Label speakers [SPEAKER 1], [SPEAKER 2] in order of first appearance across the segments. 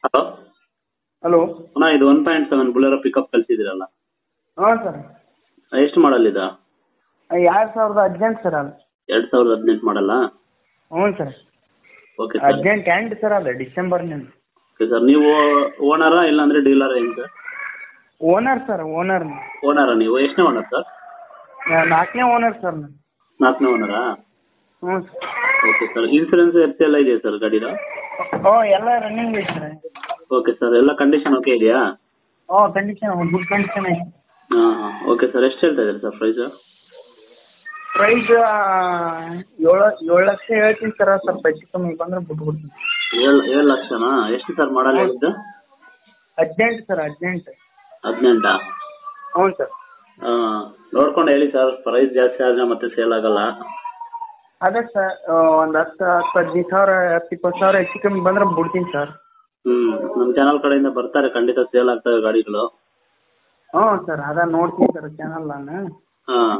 [SPEAKER 1] Hello.
[SPEAKER 2] Hello.
[SPEAKER 1] ಅಣ್ಣ ಇದು 1.7 Bolero pickup ಕಳಿಸಿದ್ದೀರಲ್ಲ,
[SPEAKER 2] ಹಾಂ ಸರ್.
[SPEAKER 1] ಎಷ್ಟು ಮಾಡಲ್ ಇದು?
[SPEAKER 2] 2018 ಸರ್ ಅದು.
[SPEAKER 1] 2018 ಮಾಡಲ್ಲ?
[SPEAKER 2] ಹ್ಞೂ sir.
[SPEAKER 1] Okay sir.
[SPEAKER 2] 18 end sir ಅದು ಡಿಸೆಂಬರ್ನಿಂದ.
[SPEAKER 1] ಓಕೆ ಸರ್, ನೀವು ಓನರಾ ಇಲ್ಲಾಂದ್ರೆ ಡೀಲರ್ ಏನು ಸರ್?
[SPEAKER 2] Owner sir, owner.
[SPEAKER 1] ಓನರಾ ನೀವು? ಎಷ್ಟನೇ ಓನರ್ ಸರ್?
[SPEAKER 2] 4ನೇ ಓನರ್ ಸರ್ ನಾನು.
[SPEAKER 1] 4ನೇ ಓನರಾ?
[SPEAKER 2] ಹ್ಞೂ ಸರ್.
[SPEAKER 1] Okay sir. ಇನ್ಸೂರೆನ್ಸ್ ಎಲ್ಲ ಇದೆಯಾ ಸರ್ ಗಾಡಿದು?
[SPEAKER 2] ಹ್ಞೂ ಎಲ್ಲ ರನ್ನಿಂಗ್ ಐತೆ ಸರ್.
[SPEAKER 1] Okay sir. ಎಲ್ಲ ಕಂಡೀಷನ್ ಓಕೆ ಇದೆಯಾ?
[SPEAKER 2] ಹ್ಞೂ ಕಂಡೀಷನ್ ಗುಡ್ ಕಂಡೀಷನ್ ಐತೆ.
[SPEAKER 1] ಹಾಂ ಹಾಂ. Okay sir. ಎಷ್ಟು ಹೇಳ್ತಾ ಇದ್ದೀರಿ ಸರ್ ಪ್ರೈಸು?
[SPEAKER 2] ಪ್ರೈಸ್ 7 ಲಕ್ಷ ಹೇಳ್ತೀನಿ ಸರ್. ಸ್ವಲ್ಪ ಹೆಚ್ಚು ಕಮ್ಮಿ ಬಂದ್ರೆ ಬಿಟ್ಬಿಡ್ತೀನಿ.
[SPEAKER 1] 7 ಲಕ್ಷನಾ? ಎಷ್ಟು ಸರ್ ಮಾಡಲ್ ಹೇಳಿದ್ದು?
[SPEAKER 2] 18 ಸರ್, 18.
[SPEAKER 1] 18?
[SPEAKER 2] ಹ್ಞೂ ಸರ್.
[SPEAKER 1] ಹಾಂ, ನೋಡ್ಕೊಂಡು ಹೇಳಿ ಸರ್. ಪ್ರೈಸ್ ಜಾಸ್ತಿ ಆದರೆ ಮತ್ತೆ ಸೇಲ್ ಆಗಲ್ಲ.
[SPEAKER 2] ಅದೇ ಸರ್, ಒಂದು 10-15 ಸಾವಿರ, 20 ಸಾವಿರ ಹೆಚ್ಚು ಕಮ್ಮಿ ಬಂದ್ರೆ ಬಿಡ್ತೀನಿ ಸರ್.
[SPEAKER 1] ನಮ್ಮ ಚಾನಲ್ ಕಡೆಯಿಂದ ಬರ್ತಾರೆ, ಖಂಡಿತ ಸೇಲ್ ಆಗ್ತವೆ ಗಾಡಿಗಳು.
[SPEAKER 2] ಹ್ಞೂ ಸರ್, ಅದ ನೋಡ್ತೀನಿ ಸರ್ ಚಾನಲ್ ನಾನು.
[SPEAKER 1] ಹಾಂ.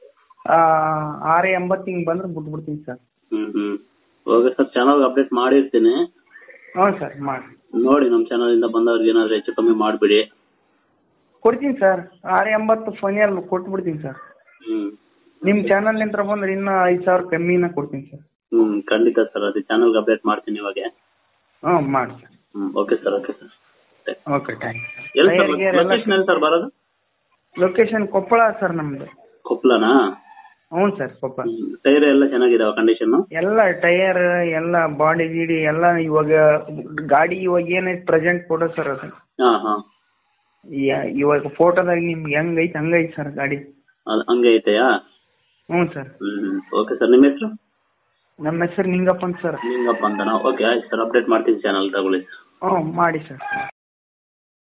[SPEAKER 2] 680 ಹಿಂಗೆ ಬಂದ್ರೆ ಬಿಟ್ಬಿಡ್ತೀನಿ ಸರ್.
[SPEAKER 1] Okay sir. ಚಾನಲ್ಗೆ ಅಪ್ಡೇಟ್ ಮಾಡಿರ್ತೀನಿ.
[SPEAKER 2] ಹ್ಞೂ ಸರ್, ಮಾಡಿ
[SPEAKER 1] ನೋಡಿ, ನಮ್ಮ ಚಾನಲಿಂದ ಬಂದವ್ರಿಗೆ ಏನಾದರೂ ಹೆಚ್ಚು ಕಮ್ಮಿ ಮಾಡಿಬಿಡಿ.
[SPEAKER 2] ಕೊಡ್ತೀನಿ ಸರ್. 680 ಫೈನಲ್ ಕೊಟ್ಬಿಡ್ತೀನಿ ಸರ್. ನಿಮ್ಮ ಚಾನಲ್ನಿಂದ ಬಂದ್ರೆ ಇನ್ನೂ 5 ಸಾವಿರ ಕಮ್ಮಿನ ಕೊಡ್ತೀನಿ ಸರ್.
[SPEAKER 1] ಖಂಡಿತ ಸರ್. ಅದೇ ಚಾನಲ್ಗೆ ಅಪ್ಡೇಟ್ ಮಾಡ್ತೀನಿ ಇವಾಗ.
[SPEAKER 2] ಹ್ಞೂ ಮಾಡಿ sir.
[SPEAKER 1] Okay sir. Okay sir.
[SPEAKER 2] Okay, thank
[SPEAKER 1] ಎಲ್ಲಿ
[SPEAKER 2] ಯು.
[SPEAKER 1] ಸರ್ ಲೊಕೇಶನ್ ಎಲ್ಲಿ ಸರ್ ಬರೋದು?
[SPEAKER 2] ಲೊಕೇಶನ್ ಕೊಪ್ಪಳ ಸರ್ ನಮ್ಮದು.
[SPEAKER 1] ಕೊಪ್ಪಳನಾ?
[SPEAKER 2] ಹ್ಞೂ ಸರ್, ಕೊಪ್ಪಳ.
[SPEAKER 1] ಟೈರ್ ಎಲ್ಲ ಚೆನ್ನಾಗಿದಾವ ಕಂಡೀಷನ್ನು?
[SPEAKER 2] ಎಲ್ಲ ಟೈರ್ ಎಲ್ಲ ಬಾಡಿ ಗೀಡಿ ಎಲ್ಲ ಇವಾಗ ಗಾಡಿ ಇವಾಗ ಏನೈತೆ ಪ್ರೆಸೆಂಟ್ ಫೋಟೋ ಸರ್ ಅದು.
[SPEAKER 1] ಹಾಂ ಹಾಂ.
[SPEAKER 2] ಇವಾಗ ಫೋಟೋದಾಗ ನಿಮ್ಗೆ ಹೆಂಗೈತೆ ಹಂಗೈತೆ ಸರ್ ಗಾಡಿ.
[SPEAKER 1] ಅದು ಹಂಗೆ ಐತೆಯಾ?
[SPEAKER 2] ಹ್ಞೂ ಸರ್.
[SPEAKER 1] Okay sir. ನಿಮ್ಮ ಹೆಸರು?
[SPEAKER 2] ನಮ್ಮ ಹೆಸರು ನಿಂಗಪ್ಪ ಅಂತ ಸರ್.
[SPEAKER 1] ನಿಂಗಪ್ಪ ಅಂತನಾ? ಓಕೆ, ಆಯ್ತು ಸರ್. ಅಪ್ಡೇಟ್ ಮಾಡ್ತೀನಿ ಚಾನಲ್ ತಗೊಳ್ಳಿ.
[SPEAKER 2] ಹ್ಞೂ ಮಾಡಿ ಸರ್.